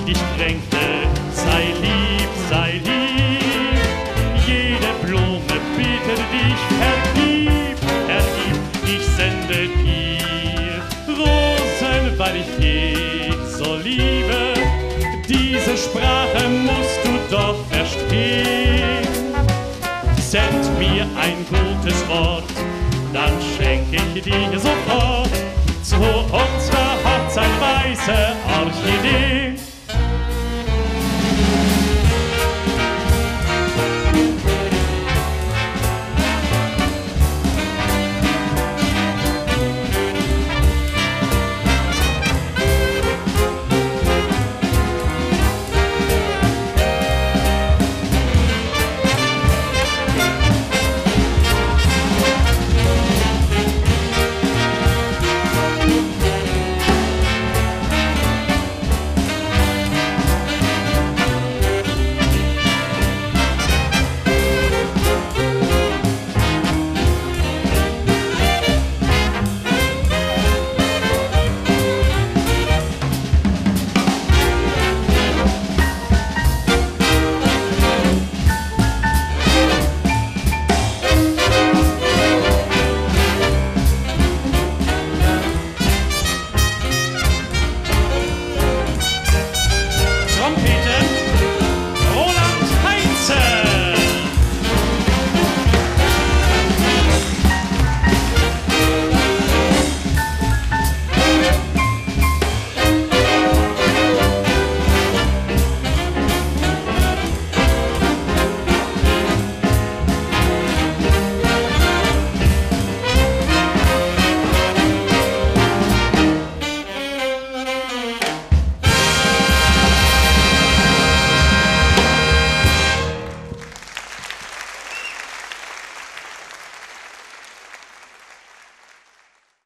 dich kränkte. Sei lieb, sei lieb, jede Blume bittet dich, vergib, vergib, ich sende dir Rosen, weil ich dich so liebe. Diese Sprache musst du doch verstehen. Send mir ein gutes Wort, dann schenke ich dir sofort zu unserer Hochzeit weiße Orchidee.